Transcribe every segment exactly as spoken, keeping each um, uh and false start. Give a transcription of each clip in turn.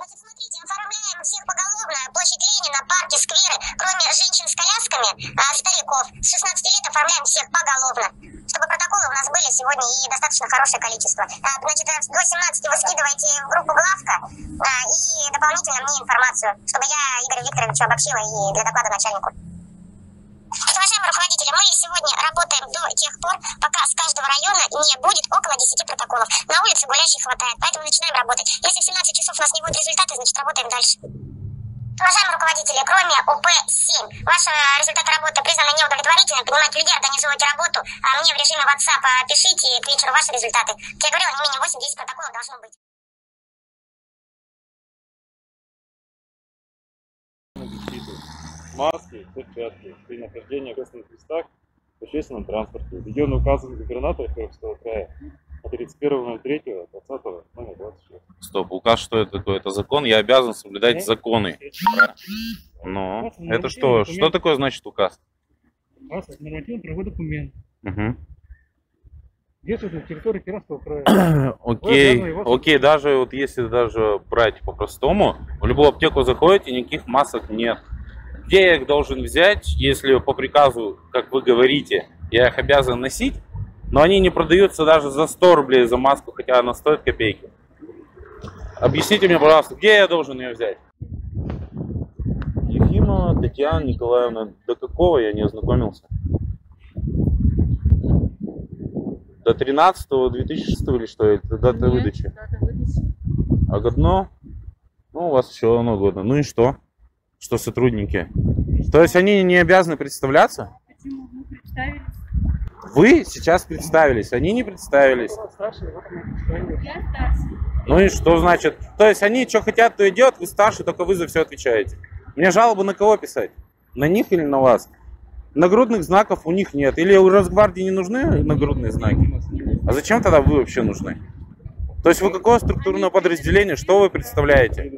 Значит, смотрите, оформляем всех поголовно, площадь Ленина, парки, скверы, кроме женщин с колясками, а, стариков, с шестнадцати лет оформляем всех поголовно, чтобы протоколы у нас были сегодня и достаточно хорошее количество. А, значит, до семнадцати вы скидываете в группу Главка а, и дополнительно мне информацию, чтобы я Игорю Викторовичу обобщила и для доклада начальнику. Уважаемые руководители, мы сегодня работаем до тех пор, пока с каждого района не будет около десяти протоколов. На улице гулящих хватает, поэтому начинаем работать. Если в семнадцать часов у нас не будет результата, значит работаем дальше. Уважаемые руководители, кроме О П семь, ваш результат работы признаны неудовлетворительным, понимаете, людей организуете работу, а мне в режиме WhatsApp пишите к вечеру ваши результаты. Как я говорила, не менее восемь-десять протоколов должно быть. Маски, перчатки при нахождении в общественных местах в общественном транспорте. Введенный указом губернатора Пермского края от тридцать первого ноль третьего двадцатого номер двадцать шесть. Стоп, указ что это такое? Это закон, я обязан соблюдать ну, законы. Ну, это что? Документ. Что такое значит указ? Указ – нормативно-правовой документ. Угу. Действует на территории Пермского края. Окей, окей, даже вот если даже брать по-простому, в любую аптеку заходите, никаких масок нет. Где я их должен взять, если по приказу, как вы говорите, я их обязан носить, но они не продаются даже за сто рублей за маску, хотя она стоит копейки. Объясните мне, пожалуйста, где я должен ее взять? Ефимова Татьяна Николаевна, до какого я не ознакомился? До тринадцатого две тысячи шестого или что? Это дата Нет, выдачи? Дата выдачи. А годно? Ну, у вас еще одно годно. Ну и что? Что сотрудники? То есть они не обязаны представляться? Почему? Мы представились. Вы сейчас представились, они не представились. Я старше. Ну и что значит? То есть они что хотят, то и делают, вы старше, только вы за все отвечаете. Мне жалобы на кого писать? На них или на вас? Нагрудных знаков у них нет. Или у Росгвардии не нужны нагрудные знаки? А зачем тогда вы вообще нужны? То есть вы какое структурное подразделение, что вы представляете?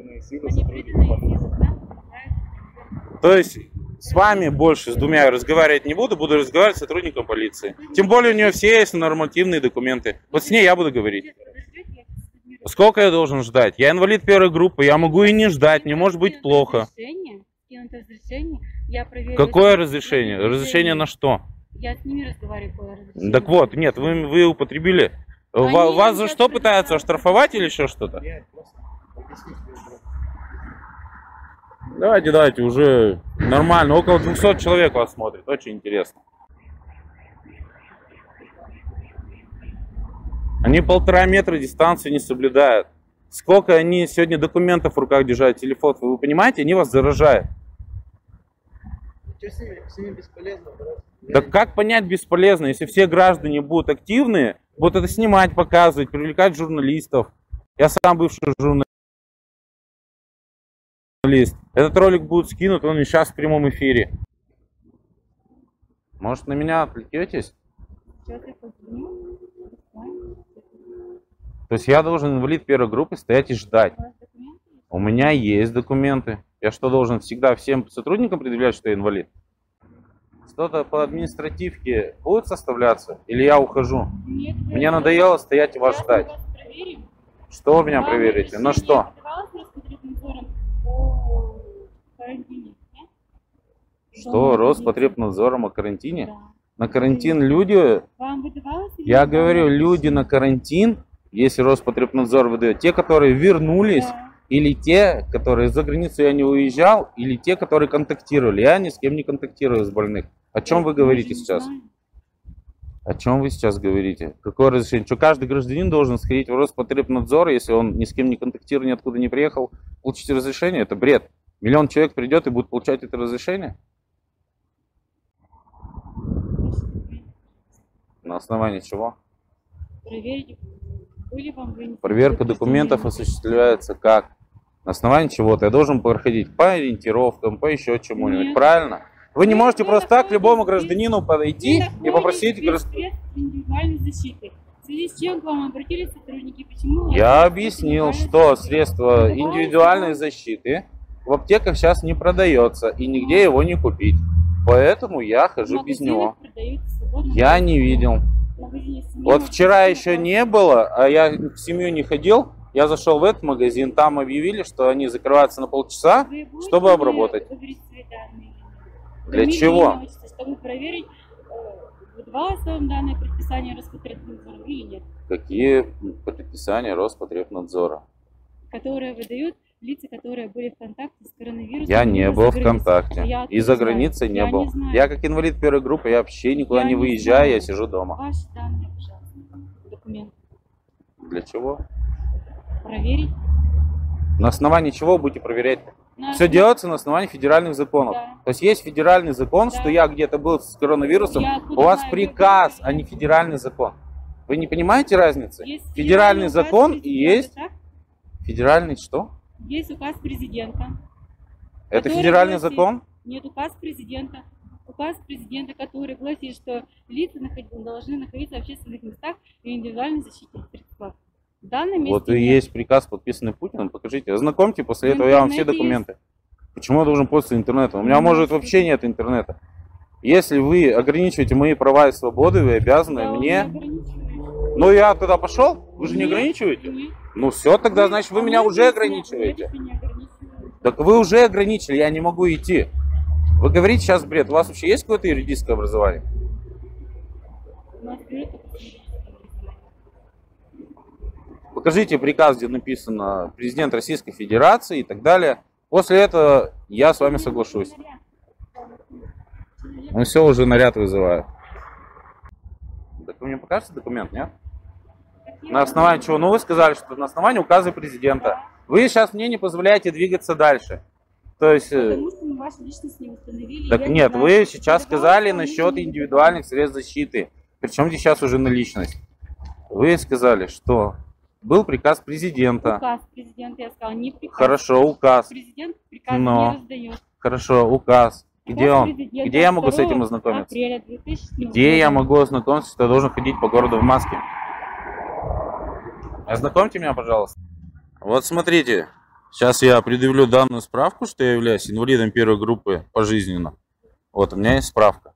То есть с вами больше, с двумя разговаривать не буду, буду разговаривать с сотрудником полиции. Тем более у нее все есть нормативные документы. Вот с ней я буду говорить. Сколько я должен ждать? Я инвалид первой группы, я могу и не ждать, не может быть плохо. Какое разрешение? Разрешение на что? Я с ними разговариваю. Так вот, нет, вы, вы употребили. Они Вас за что пытаются оштрафовать или еще что-то? Давайте, давайте, уже нормально. Около двухсот человек вас смотрит. Очень интересно. Они полтора метра дистанции не соблюдают. Сколько они сегодня документов в руках держат, телефон, вы понимаете, они вас заражают. Что с ними, с ними бесполезно? Да как понять бесполезно, если все граждане будут активны, будут это снимать, показывать, привлекать журналистов. Я сам бывший журналист. Этот ролик будет скинут, он сейчас в прямом эфире. Может, на меня отвлекетесь? То есть я должен инвалид первой группы стоять и ждать. У меня есть документы. Я что, должен всегда всем сотрудникам предъявлять, что я инвалид? Что-то по административке будет составляться? Или я ухожу? Нет, Мне надоело стоять и вас ждать. Что вы меня проверите? На что? Что, Роспотребнадзором о карантине? Да. На карантин люди, я говорю, люди на карантин, если Роспотребнадзор выдает, те, которые вернулись, да. Или те, которые за границу я не уезжал, или те, которые контактировали. Я ни с кем не контактирую с больных. О чем вы говорите сейчас? О чем вы сейчас говорите? Какое разрешение? Что каждый гражданин должен сходить в Роспотребнадзор, если он ни с кем не контактировал, ниоткуда не приехал, получить разрешение? Это бред. Миллион человек придет и будет получать это разрешение? На основании чего? Проверить, были вам Проверка документов осуществляется как? На основании чего-то. Я должен проходить по ориентировкам, по еще чему-нибудь. Правильно? Вы не можете просто так любому гражданину подойти и попросить... индивидуальной защиты. В связи с чем к вам обратились сотрудники? Почему? Я объяснил, что средства индивидуальной защиты в аптеках сейчас не продается и нигде его не купить. Поэтому я хожу без него. Я не видел. Вот вчера еще не было, а я в семью не ходил. Я зашел в этот магазин, там объявили, что они закрываются на полчаса, Вы будете чтобы мне обработать. говорить свои данные? Для Фамилия, чего? имя, отчество, чтобы проверить, э, выдавалось вам данное предписание Роспотребнадзора или нет, Какие предписания Роспотребнадзора? которые выдают лица, которые были в контакте с коронавирусом. Я не либо был за в границей. контакте. Я И за откуда границей знаю? не Я был. не знаю. Я как инвалид первой группы, я вообще никуда Я не не выезжаю, знаю. я сижу дома. Ваши данные, пожалуйста, документ. Для чего? Проверить. На основании чего будете проверять? На Все основ- делается на основании федеральных законов. Да. То есть есть федеральный закон, Да. что я где-то был с коронавирусом, Я у откуда вас знаю, приказ, вы- а не федеральный закон. Вы не понимаете разницы? Есть Федеральный указ закон и президента, есть так? федеральный что? Есть указ президента. Это Который федеральный гласит- закон? Нет, указ президента. Указ президента, который гласит, что лица наход- должны находиться в общественных местах и индивидуальной защите средства. В данном месте Вот и нет. есть приказ, подписанный Путиным. Покажите, ознакомьте, после В этого я вам все интернете документы. Почему я должен пользоваться интернетом? У меня, Ну, может, что вообще ты- нет интернета. Если вы ограничиваете мои права и свободы, вы обязаны Я вам мне... не ограничиваю. Ну, я туда пошел? Вы же не Нет, ограничиваете? нет. Ну, все, тогда, значит, вы А меня мы уже здесь не- ограничиваете. мы здесь не ограничиваем. Так вы уже ограничили, я не могу идти. Вы говорите сейчас бред. У вас вообще есть какое-то юридическое образование? У нас берет только юридическое образование. Покажите приказ, где написано президент Российской Федерации и так далее. После этого я с вами соглашусь. Ну все, уже наряд вызываю. Так вы мне покажете документ, нет? На основании чего? Ну вы сказали, что на основании указа президента. Вы сейчас мне не позволяете двигаться дальше. То есть... э, Потому что мы вашу личность не установили. Так я не нет, знаю, вы что сейчас передавалось сказали вам насчет или не индивидуальных средств защиты. Причем здесь сейчас уже наличность. Вы сказали, что был приказ президента. Указ президента, я сказала, не приказ. Хорошо, указ. Президент приказ Но. не раздает. Хорошо, указ. Где Указ он? президента Где я могу с этим второго ознакомиться? апреля две тысячи седьмого Где я года. могу ознакомиться, что я должен ходить по городу в маске? Ознакомьте меня, пожалуйста. Вот смотрите, сейчас я предъявлю данную справку, что я являюсь инвалидом первой группы пожизненно. Вот, у меня есть справка.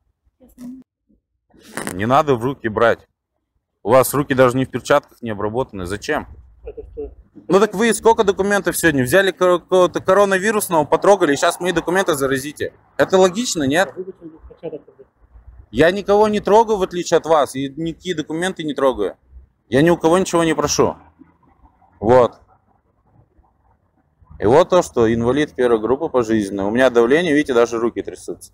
Не надо в руки брать. У вас руки даже не в перчатках не обработаны. Зачем? Ну так вы сколько документов сегодня? Взяли какого-то коронавирусного, потрогали, и сейчас мои документы заразите. Это логично, нет? Я никого не трогаю, в отличие от вас, и никакие документы не трогаю. Я ни у кого ничего не прошу. Вот. И вот то, что инвалид первой группы пожизненно. У меня давление, видите, даже руки трясутся.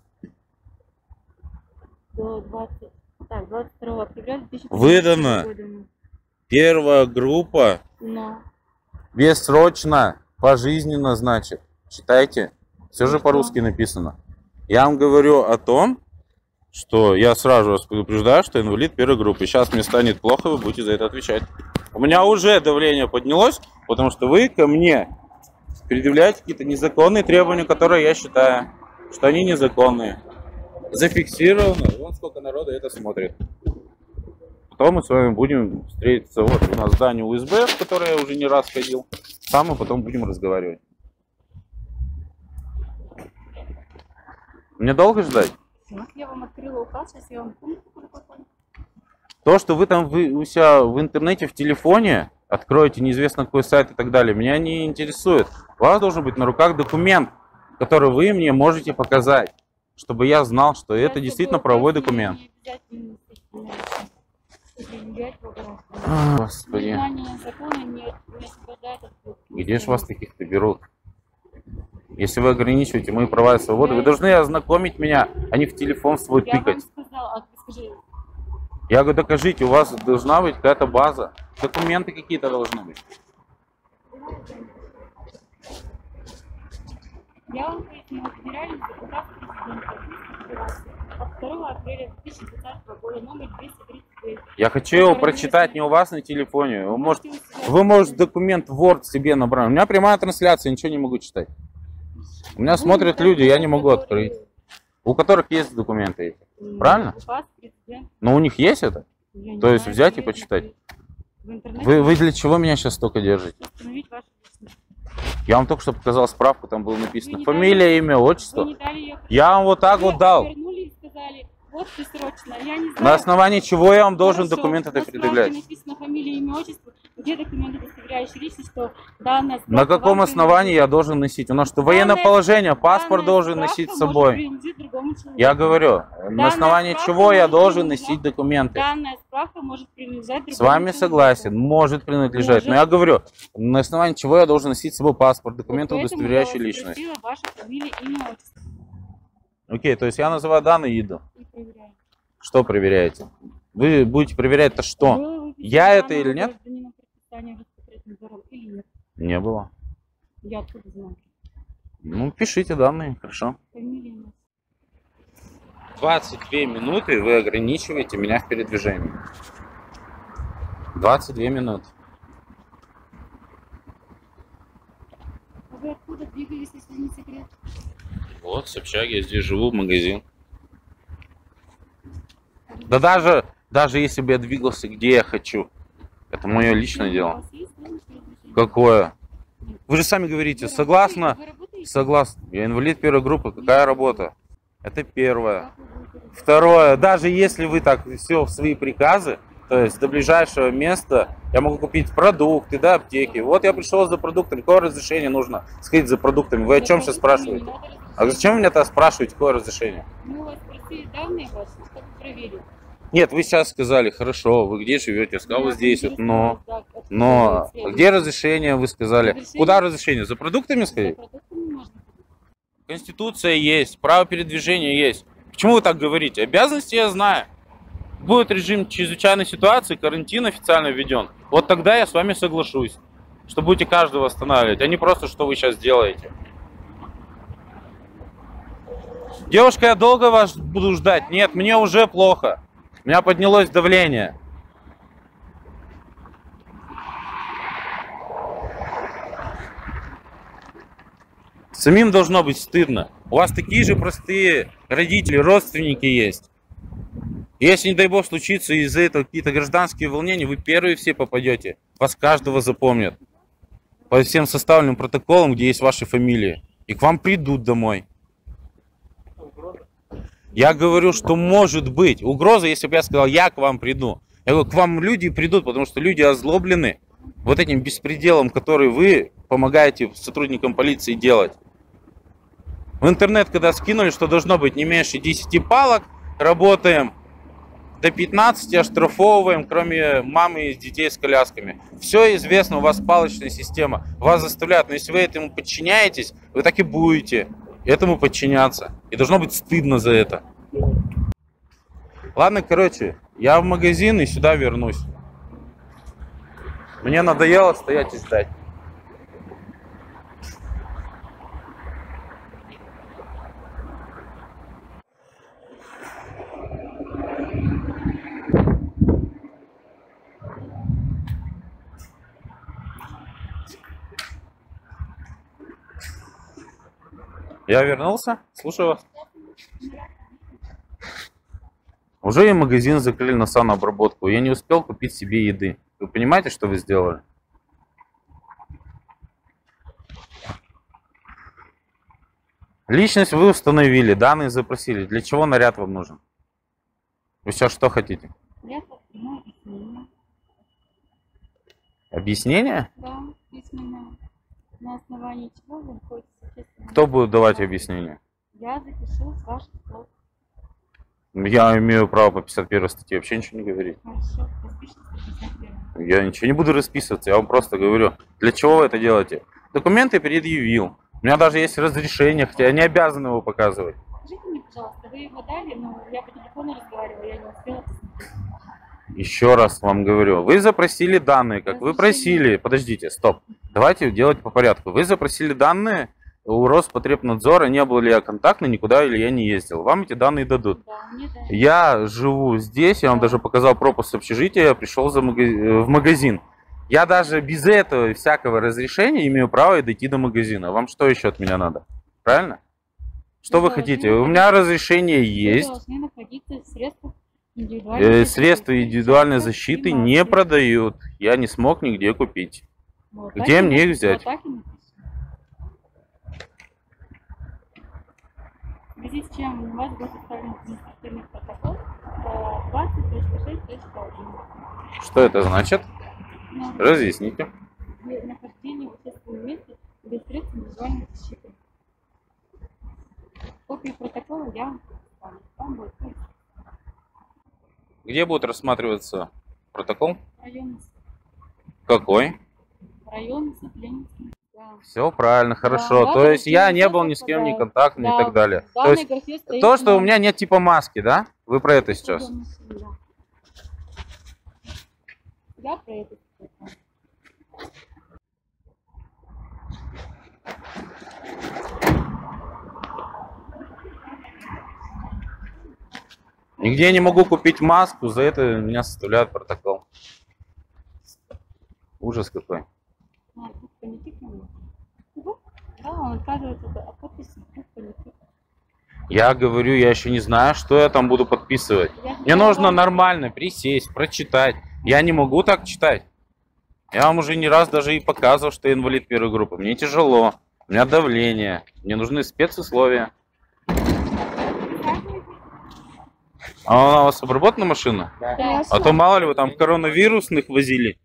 До двадцать, так, двадцать второго апреля две тысячи Выдано. года. Первая группа Но. бессрочно, пожизненно, значит. Читайте. Все же по-русски написано. Я вам говорю о том, что я сразу вас предупреждаю, что инвалид первой группы. Сейчас мне станет плохо, вы будете за это отвечать. У меня уже давление поднялось, потому что вы ко мне предъявляете какие-то незаконные требования, которые я считаю, что они незаконные. Зафиксировано. Вон сколько народа это смотрит. Потом мы с вами будем встретиться. Вот у нас здание У Эс Бэ, в которое я уже не раз ходил. Там мы потом будем разговаривать. Мне долго ждать? Вот я вам открыла указ, сейчас я вам пункт какой-то. То, что вы там вы, у себя в интернете, в телефоне откроете неизвестно какой сайт и так далее, меня не интересует. У вас должен быть на руках документ, который вы мне можете показать, чтобы я знал, что это действительно правовой документ. Господи, Незнание закона не, не освобождает от ответственности. где же вас таких-то берут? Если вы ограничиваете мои права и свободы, вы должны ознакомить меня, а не в телефон свой Я вам тыкать. сказала, а ты скажи, Я говорю, докажите, у вас должна быть какая-то база. Документы какие-то должны быть. я вам пояснила, федеральный указ президента Российской Федерации от второго апреля две тысячи двадцатого года, номер двести тридцать девять. Я хочу его прочитать не у вас на телефоне. Вы, может, вы можете документ Word себе набрать. У меня прямая трансляция, ничего не могу читать. У меня смотрят люди, я не могу открыть. У которых есть документы эти. Правильно? Указ президента. Но у них есть это? Я не То есть знаю, взять и где почитать? это. В интернете Вы, вы для чего меня сейчас столько держите? установить вашу личность. Я вам только что показал справку, там было Вы написано не фамилия, дали- имя, Вы отчество. не дали ее. Я вам вот так Вы вот дал. вернули и сказали, вот ты срочно. Я не знаю. На основании чего я вам должен Хорошо, документ это на справке предъявлять? написано фамилия, фамилия, имя, отчество, где документы, удостоверяющие личность, что данная справка На каком вам основании я должен носить? У нас что, военное Данная- положение, паспорт данная должен справка носить с может собой. принадлежать другому человеку. Я говорю, на Данная основании справка чего я может должен принадлежать- носить документы? Данная справка может принадлежать другому С вами человеку. согласен, может принадлежать. Но Может. я говорю, на основании чего я должен носить с собой паспорт, документы, Вот поэтому удостоверяющие я вас личность. спросила вашу фамилию, имя, отчество. Окей, то есть я называю данные и иду. И проверяю. Что проверяете? Вы будете проверять-то что? Было выписано Я это данного или нет? гражданина предписание Роспотребнадзора или нет? Не было. Я откуда знаю? Ну, пишите данные, хорошо. Фамилия у нас. двадцать две минуты вы ограничиваете меня в передвижении. двадцать две минуты. А вы откуда двигались, если не секрет? Вот, с общаги, я здесь живу, в магазин. Да даже, даже если бы я двигался, где я хочу, это мое личное У дело. вас есть следующее разрешение? Какое? Нет. Вы же сами говорите, Вы согласно, работаете? Вы работаете? согласно. Я инвалид первой группы, какая работа? Это первое. Как вы будете работать? Второе, даже если вы так все в свои приказы, то есть до ближайшего места я могу купить продукты, да, аптеки. Вот я пришел за продуктами, какое разрешение нужно сходить за продуктами? Вы о чем сейчас спрашиваете? А зачем вы меня тогда спрашиваете, какое разрешение? Мы у вас спросили данные ваши, чтобы проверить. Нет, вы сейчас сказали, хорошо, вы где живете? Я сказал, вот здесь вот, но, но, но где разрешение, вы сказали? Разрешение? Куда разрешение? За продуктами За сходить? продуктами можно ходить. Конституция есть, право передвижения есть. Почему вы так говорите? Обязанности я знаю. Будет режим чрезвычайной ситуации, карантин официально введен. Вот тогда я с вами соглашусь, что будете каждого останавливать, а не просто, что вы сейчас делаете. Девушка, я долго вас буду ждать? Нет, мне уже плохо. У меня поднялось давление. Самим должно быть стыдно. У вас такие же простые родители, родственники есть. Если, не дай бог, случится из-за этого какие-то гражданские волнения, вы первые все попадете. Вас каждого запомнят. По всем составленным протоколам, где есть ваши фамилии. И к вам придут домой. Я говорю, что может быть. Угроза, если бы я сказал, я к вам приду. Я говорю, к вам люди придут, потому что люди озлоблены вот этим беспределом, который вы помогаете сотрудникам полиции делать. В интернет, когда скинули, что должно быть не меньше десяти палок, работаем до пятнадцати, оштрафовываем, кроме мамы и детей с колясками. Все известно, у вас палочная система, вас заставляют, но если вы этому подчиняетесь, вы так и будете этому подчиняться. И должно быть стыдно за это. Ладно, короче, я в магазин и сюда вернусь. Мне надоело стоять и ждать. Я вернулся, слушаю вас. Уже и магазин закрыли на санобработку. Я не успел купить себе еды. Вы понимаете, что вы сделали? Личность вы установили, данные запросили. Для чего наряд вам нужен? Вы сейчас что хотите? Я поднимаю объяснение. Объяснение? Да, письменно. На основании чего вы находитесь в общественном Кто будет давать месте? объяснение? Я запишу с ваших слов. Я имею право по пятьдесят первой статье вообще ничего не говорить. Хорошо, распишитесь по пятьдесят первой. Я ничего не буду расписываться, я вам просто говорю, для чего вы это делаете. Документы предъявил. У меня даже есть разрешение, хотя я не обязан его показывать. Скажите мне, пожалуйста, вы его дали, но я по телефону разговаривала, я не успела посмотреть. Еще раз вам говорю, вы запросили данные, как вы просили. Подождите, стоп. Давайте делать по порядку. Вы запросили данные у Роспотребнадзора, не был ли я контактный, никуда или я не ездил. Вам эти данные дадут. Да, мне да. Я живу здесь, я вам даже показал пропуск с общежития, я пришел за мага... в магазин. Я даже без этого всякого разрешения имею право дойти до магазина. Вам что еще от меня надо? Правильно? Что вы Вы хотите? должны У меня разрешение Вы есть. должны находиться в средствах индивидуальной Э, защиты. Средства индивидуальной Сейчас защиты и не маски. продают. Я не смог нигде купить. Вот Где так и мне их написано, взять? вот так и написано. В связи с чем у вас был составлен административный протокол по двадцать точка шесть точка один. Что это значит? Разъясните. Нахождение в общественном месте без средств индивидуальной защиты. Копию протокола я вам представлю. Там будет Где будет рассматриваться протокол? районный суд. Какой? Районный суд Ленинский. Да. Все правильно, хорошо. Да, То да, есть да, я да, не да, был ни с кем не да. контактный и Да. так далее. В То данной есть графе стоит то, что у номер. меня нет типа маски, да? Вы про это сейчас? Да. Я про это. Нигде я не могу купить маску, за это меня составляют протокол. Ужас какой. А, тут понятых момент. Да, он отказывается от подписи. Тут понятых. Я говорю, я еще не знаю, что я там буду подписывать. Я Мне нужно нормально присесть, прочитать. Я не могу так читать. Я вам уже не раз даже и показывал, что я инвалид первой группы. Мне тяжело, у меня давление, мне нужны спецусловия. А у вас обработана машина? Да. А то мало ли вы там коронавирусных возили.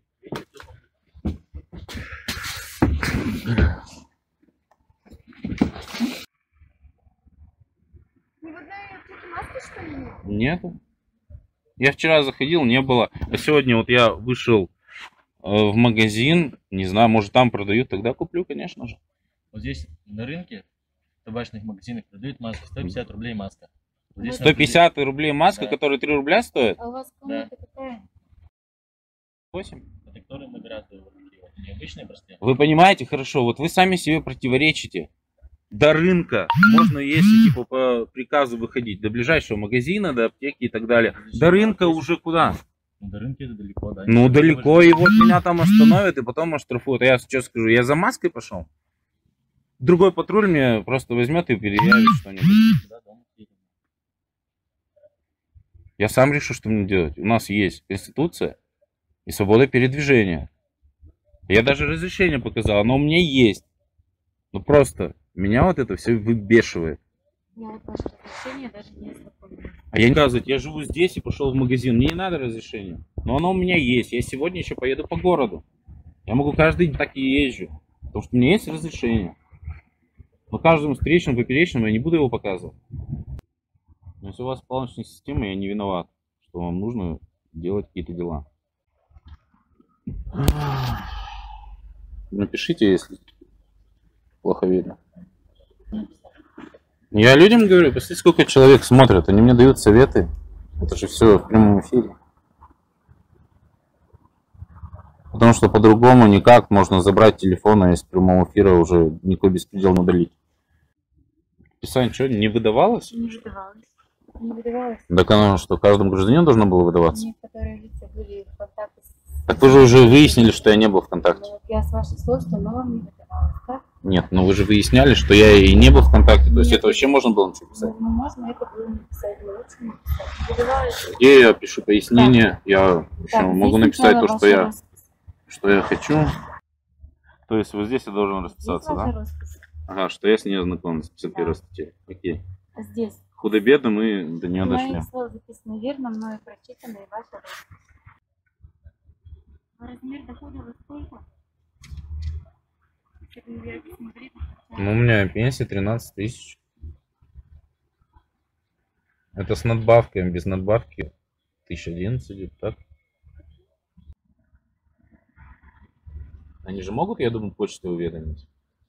Нету. Я вчера заходил, не было. А сегодня вот я вышел э, в магазин, не знаю, может там продают, тогда куплю, конечно же. Вот здесь на рынке, в табачных магазинах продают маску, сто пятьдесят рублей маска. Вот здесь сто пятьдесят рублей маска, Да. которая три рубля стоит? А у вас комната какая? восемь. это которые многоразовые, вот такие вот, необычные простые. Вы понимаете, хорошо, вот вы сами себе противоречите. До рынка можно, если типа по приказу выходить, до ближайшего магазина, до аптеки и так далее. До рынка уже куда? Ну, до рынка это далеко, да. Ну Ничего далеко, не и вот меня там остановят, и потом оштрафуют. А я что скажу, я за маской пошел? Другой патруль мне просто возьмет и переявит что-нибудь. можешь. Да, дома едем. Я сам решу, что мне делать. У нас есть Конституция и свобода передвижения. Я даже разрешение показал, оно у меня есть. Ну просто меня вот это все выбешивает. Я вот ваше разрешение даже не ознакомилась. А я не рассказывать, я живу здесь и пошел в магазин. Мне не надо разрешения. Но оно у меня есть. Я сегодня еще поеду по городу. Я могу каждый день так и езжу. Потому что у меня есть разрешение. Но каждому встречному, поперечному я не буду его показывать. Но если у вас полночная система, я не виноват, что вам нужно делать какие-то дела. Напишите, если плохо видно. Я людям говорю, посмотрите, сколько человек смотрят, они мне дают советы. Это же все в прямом эфире. Потому что по-другому никак можно забрать телефон, а из прямого эфира уже никакой беспредел удалить. Писание что, не выдавалось? Не выдавалось. Не выдавалось. Так оно что, каждому гражданину должно было выдаваться? Некоторые лица были в контакте с... Так вы же уже выяснили, что я не был в контакте. Ну, я с ваших слов, что оно вам не выдавалось, так? Нет, но вы же выясняли, что я и не был в контакте. То есть Нет. это вообще можно было ничего писать. Ну, можно это было написать, но лучше не писать. Не выдавалось. Где я пишу пояснение, я еще Так, могу здесь написать сначала то, что ваша я, роспись. что я хочу. То есть вот здесь я должен Здесь расписаться, ваша да? роспись. Ага, что я с ней ознакомлен, с пятьдесят первой Да. статьей. Окей. А здесь. Худо-бедно мы до нее дошли. Мои слова записаны верно, мною прочитаны и ваша роспись. А размер дохода во сколько? Если вы не смотрите, Ну, у меня пенсия тринадцать тысяч. Это с надбавкой, без надбавки тысяча одиннадцать идет, так? Они же могут, я думаю, почтой уведомить.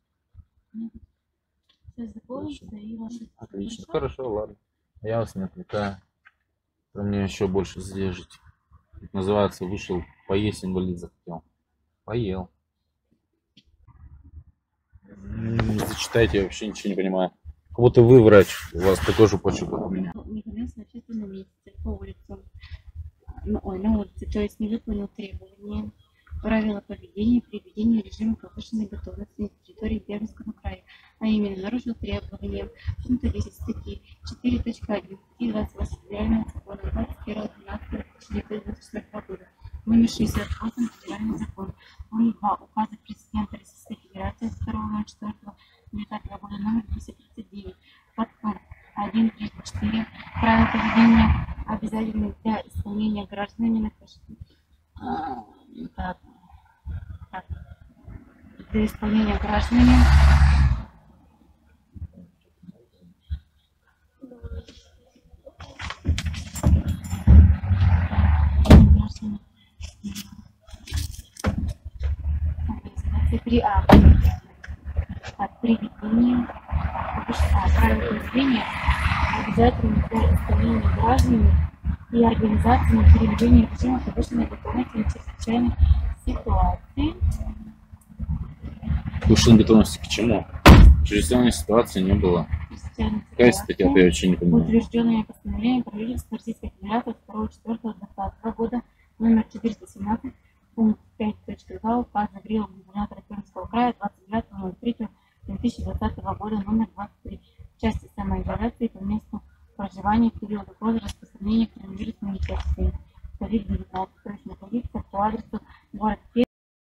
все заполнится и ваша... Отлично, хорошо, ладно. Я вас не отвлекаю. Вы мне еще больше задержите. Это называется, вышел поесть, инвалид захотел. Поел. М, Зачитайте, я вообще ничего не понимаю. Как будто вы врач, у вас такой же почерк, как у меня. Находился в общественном месте по улице. Ну, ой, на улице, то есть не выполнил требования, правила поведения при ведении режима повышенной готовности на территории Пермского края, а именно нарушил требования пункта десять статьи четыре точка один и двадцать восемь федерального закона двадцать первого двенадцатого тысяча девятьсот девяносто четвёртого года, номер шестьдесят восемь федеральный закон, пункт два указа президента Российской Федерации второго ноль четвёртого девятнадцатого года номер двести тридцать девять, подпункт один тридцать четыре, правила поведения обязательны для исполнения гражданами нахождения. Так, для исполнения гражданами при а, от приведения правил поведения обязательно для исполнения гражданами и организациями переведения режима повышенной готовности на чрезвычайной ситуации. Повышенной готовности к чему? Чрезвычайной ситуации не было. Какая статья, я вообще не понимаю. Утвержденное постановление правительства Российской Федерации второго четвёртого двадцатого года номер четыреста семнадцать пункт пять точка два указа Гаврилова губернатора Пермского края двадцать девятого ноль третьего две тысячи двадцатого года номер двадцать три в части самоизоляции по месту проживания в период угрозы распространения коронавирусной инфекции ковид девятнадцать, то есть находиться по адресу город Пермь.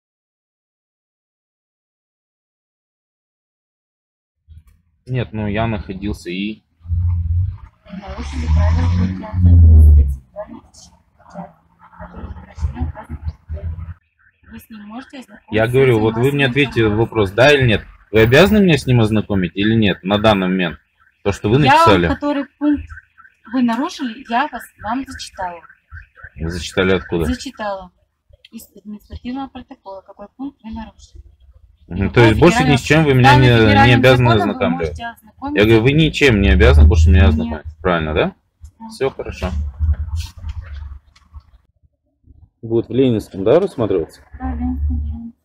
Нет, ну я находился и... Нарушили правила тридцать индивидуальной защиты, которые запрещены указанным преступлением. Вы с ним можете ознакомиться? Я говорю, вот вы мне ответите на вопрос, да или нет. Вы обязаны меня с ним ознакомить или нет на данный момент? То, что вы написали. Я вам, который пункт вы нарушили, я вас вам зачитала. Вы зачитали откуда? Зачитала. Из административного протокола, какой пункт вы нарушили. Ну, то есть больше ни с чем вы меня не, не обязаны ознакомить. Я говорю, вы ничем не обязаны больше меня ознакомить. Правильно, да? Да. Все хорошо. Будет в Ленинском, да, рассматриваться? Да, Ленинском.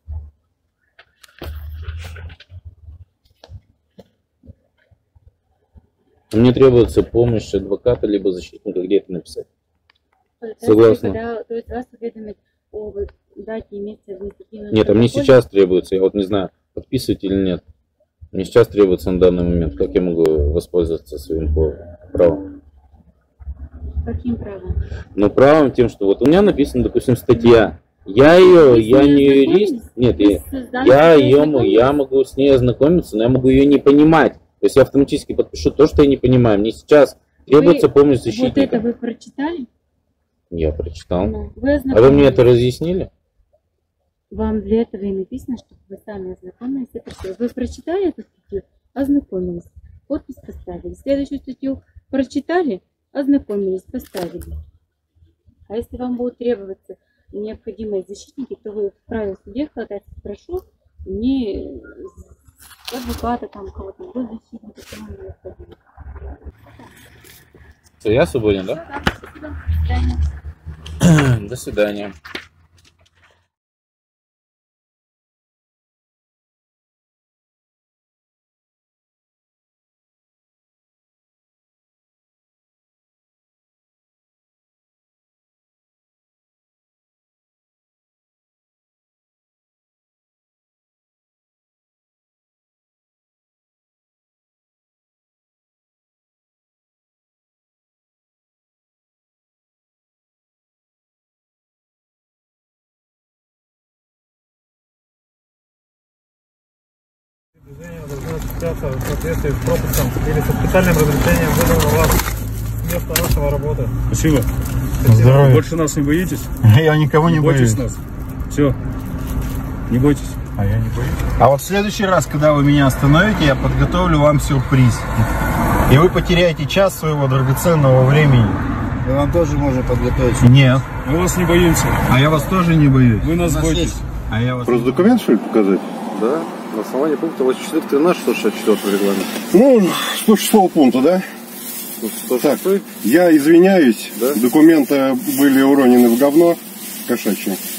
Мне требуется помощь адвоката либо защитника, где это написать. То Согласна. Когда, то есть вас уведомить о дате и месте административного. Нет, а мне сейчас требуется, я вот не знаю, подписывать или нет. Мне сейчас требуется на данный момент, как я могу воспользоваться своим правом. Каким правом? Ну, правом тем, что вот у меня написано, допустим, статья. Я ее, я не юрист, нет, я, я ее, я могу с ней ознакомиться, но я могу ее не понимать. То есть я автоматически подпишу то, что я не понимаю. Мне сейчас требуется вы, помощь защитника. Вот это вы прочитали? Я прочитал. Ну, вы а вы мне это разъяснили? Вам для этого и написано, чтобы вы сами ознакомились. Вы прочитали эту статью, ознакомились, подпись поставили. Следующую статью прочитали, ознакомились, поставили. А если вам будут требоваться необходимые защитники, то вы вправе в суде ходатайствовать, прошу мне адвоката, там кого-то, защитника, кому необходимо. Все, я свободен, да? Да, спасибо. До свидания. До свидания. Движение должно осуществляться в соответствии с пропуском или со специальным разрешением выданного вас места нашего работы. Спасибо. Здоровья. Больше нас не боитесь? Я никого не, не боюсь. Бойтесь нас. Все. Не бойтесь. А я не боюсь. А вот в следующий раз, когда вы меня остановите, я подготовлю вам сюрприз. И вы потеряете час своего драгоценного времени. Мы вам тоже можем подготовить. Нет. Мы вас не боимся. А я вас тоже не боюсь. Вы нас, нас боитесь. Есть. А я вас... Просто документ, что ли, показать? Да, на основании пункта восемьдесят четыре тринадцать сто шестьдесят четыре регламента. Ну, сто шестого пункта, да? сто шестой? Так, я извиняюсь, да? Документы были уронены в говно кошачье.